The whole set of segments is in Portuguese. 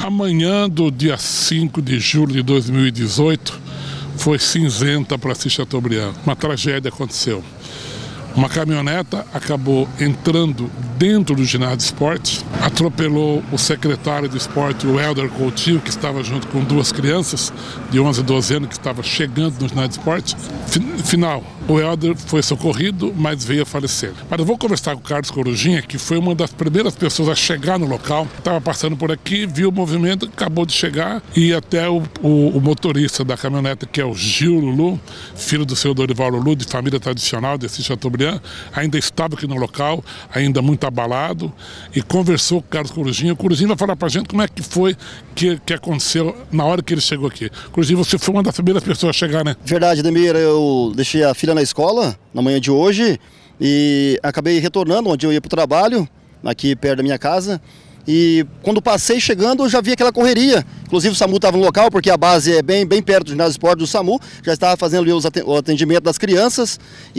Amanhã do dia 5 de julho de 2018 foi cinzenta para Assis Chateaubriand. Uma tragédia aconteceu. Uma caminhoneta acabou entrando dentro do ginásio de esporte, atropelou o secretário de esporte, o Helder Coutinho, que estava junto com duas crianças de 11 e 12 anos que estavam chegando no ginásio de esporte. Final, o Helder foi socorrido, mas veio a falecer. Mas eu vou conversar com o Carlos Corujinha, que foi uma das primeiras pessoas a chegar no local. Estava passando por aqui, viu o movimento, acabou de chegar e até o motorista da caminhonete, que é o Gil Lulu, filho do seu Dorival Lulu, de família tradicional de Assis Chateaubriand, ainda estava aqui no local, ainda muito abalado, e conversou com o Carlos Corujinha. O Corujinha vai falar pra gente como é que foi que aconteceu na hora que ele chegou aqui. Corujinha, você foi uma das primeiras pessoas a chegar, né? Verdade, Ademir, eu deixei a filha na escola na manhã de hoje e acabei retornando onde eu ia para o trabalho, aqui perto da minha casa. E quando passei chegando, eu já vi aquela correria. Inclusive o SAMU estava no local, porque a base é bem perto do ginásio de esporte do SAMU. Já estava fazendo ali o atendimento das crianças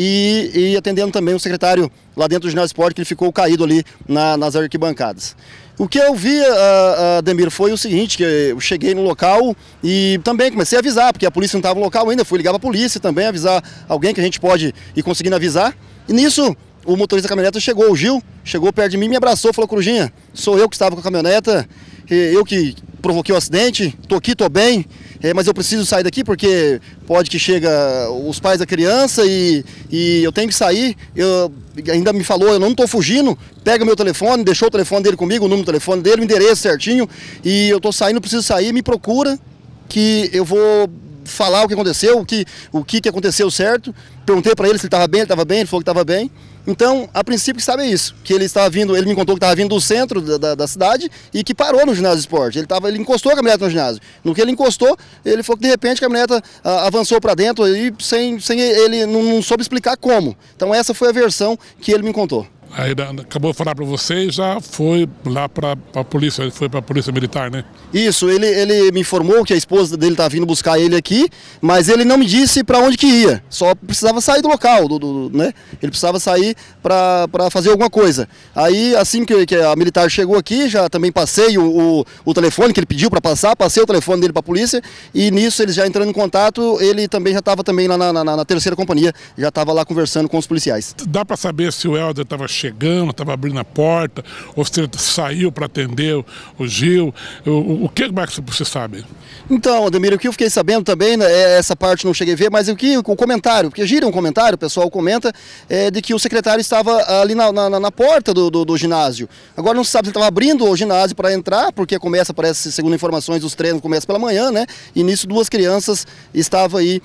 e atendendo também o secretário lá dentro do ginásio de esporte, que ele ficou caído ali nas arquibancadas. O que eu vi, Ademir, foi o seguinte, que eu cheguei no local e também comecei a avisar, porque a polícia não estava no local ainda, fui ligar para a polícia também, avisar alguém que a gente pode ir conseguindo avisar. E nisso, o motorista da caminhoneta chegou, o Gil, chegou perto de mim, me abraçou, falou: Corujinha, sou eu que estava com a caminhoneta, eu que provoquei o acidente, tô aqui, tô bem, mas eu preciso sair daqui porque pode que chega os pais da criança e eu tenho que sair. Ainda me falou: eu não estou fugindo, pega meu telefone, deixou o telefone dele comigo, o número do telefone dele, o endereço certinho, e eu estou saindo, preciso sair, me procura que eu vou falar o que aconteceu, o que aconteceu certo. Perguntei para ele se ele estava bem, ele falou que estava bem. Então, a princípio, que sabe isso, que ele estava vindo, ele me contou que estava vindo do centro da cidade e que parou no ginásio de esporte. Ele encostou a caminhoneta no ginásio. No que ele encostou, ele falou que de repente a caminhoneta avançou para dentro e sem ele não soube explicar como. Então essa foi a versão que ele me contou. Aí acabou de falar para você e já foi lá para a polícia, ele foi para a polícia militar, né? Isso, ele me informou que a esposa dele estava vindo buscar ele aqui, mas ele não me disse para onde que ia, só precisava sair do local, né? Ele precisava sair para fazer alguma coisa. Aí, assim que a militar chegou aqui, já também passei o telefone que ele pediu para passar, passei o telefone dele para a polícia, e nisso eles já entrando em contato, ele também já estava também lá na terceira companhia, já estava lá conversando com os policiais. Dá para saber se o Helder estava chegando, estava abrindo a porta, ou se ele saiu para atender o Gil? O que mais você sabe? Então, Ademir, o que eu fiquei sabendo também, essa parte não cheguei a ver, mas o comentário, porque gira um comentário, o pessoal comenta, de que o secretário estava ali na porta do ginásio. Agora não se sabe se ele estava abrindo o ginásio para entrar, porque parece, segundo informações, os treinos começam pela manhã, né? E nisso duas crianças estavam aí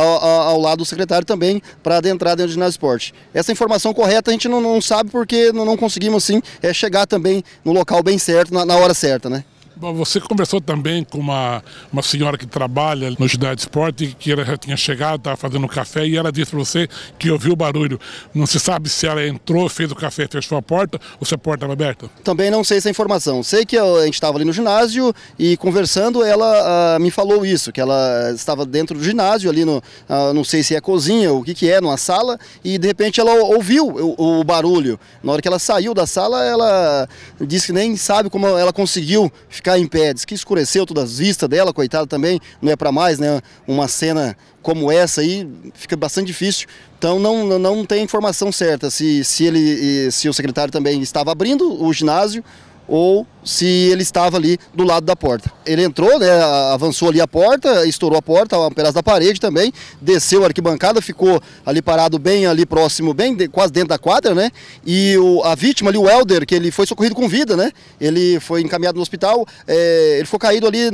ao lado do secretário também para adentrar dentro do ginásio de esporte. Essa informação correta a gente não sabe porque não conseguimos assim chegar também no local bem certo, na hora certa, né? Bom, você conversou também com uma senhora que trabalha no ginásio de esporte, que ela já tinha chegado, estava fazendo café, e ela disse para você que ouviu o barulho. Não se sabe se ela entrou, fez o café, fechou a porta, ou se a porta estava aberta? Também não sei essa informação. Sei que a gente estava ali no ginásio e conversando, ela me falou isso, que ela estava dentro do ginásio, ali não sei se é cozinha ou o que é, numa sala, e de repente ela ouviu o barulho. Na hora que ela saiu da sala, ela disse que nem sabe como ela conseguiu ficar em pé, diz que escureceu todas as vistas dela, coitada também, não é para mais, né? Uma cena como essa aí fica bastante difícil. Então não tem informação certa se o secretário também estava abrindo o ginásio ou se ele estava ali do lado da porta. Ele entrou, né, avançou ali a porta, estourou a porta, um pedaço da parede também, desceu a arquibancada, ficou ali parado bem ali próximo, quase dentro da quadra, né? E a vítima ali, o Helder, que ele foi socorrido com vida, né? Ele foi encaminhado no hospital, ele foi caído ali,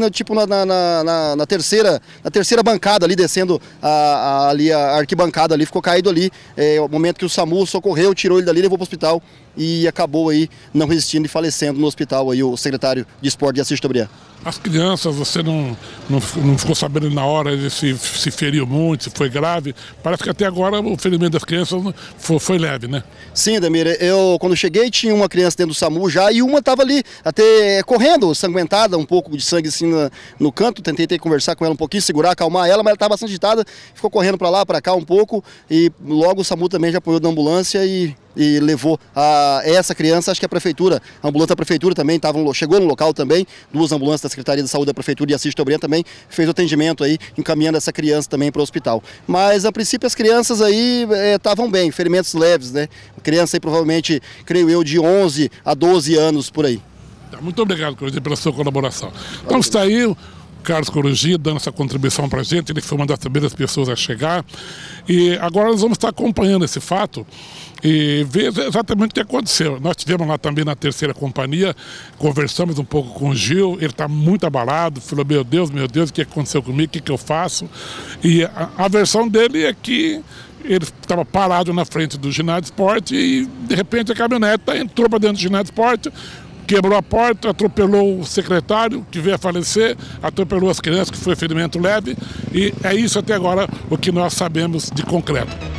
na terceira bancada ali, descendo ali a arquibancada ali, ficou caído ali, o momento que o SAMU socorreu, tirou ele dali, levou para o hospital e acabou aí não resistindo e falecendo no hospital aí o secretário de esporte de Assis Chateaubriand. As crianças, você não ficou sabendo na hora se feriu muito, se foi grave? Parece que até agora o ferimento das crianças foi leve, né? Sim, Ademir, eu quando cheguei tinha uma criança dentro do SAMU já e uma estava ali até correndo, sanguentada, um pouco de sangue assim no canto, tentei conversar com ela um pouquinho, segurar, acalmar ela, mas ela estava bastante agitada, ficou correndo para lá, para cá um pouco e logo o SAMU também já apoiou da ambulância e levou essa criança, acho que a ambulância da prefeitura também chegou no local também, duas ambulâncias da Secretaria de Saúde da Prefeitura de Assis Chateaubriand também fez o atendimento aí, encaminhando essa criança também para o hospital. Mas, a princípio, as crianças aí estavam bem, ferimentos leves, né? Criança aí provavelmente, creio eu, de 11 a 12 anos por aí. Muito obrigado, Corujinha, pela sua colaboração. Então está aí o Carlos Corujinha dando essa contribuição para a gente, ele foi uma das primeiras pessoas a chegar. E agora nós vamos estar acompanhando esse fato e ver exatamente o que aconteceu. Nós tivemos lá também na terceira companhia, conversamos um pouco com o Gil, ele está muito abalado, falou, meu Deus, o que aconteceu comigo, o que eu faço? E a versão dele é que ele estava parado na frente do ginásio de esporte e de repente a caminhoneta entrou para dentro do ginásio de esporte, quebrou a porta, atropelou o secretário, que veio a falecer, atropelou as crianças, que foi ferimento leve, e é isso até agora o que nós sabemos de concreto.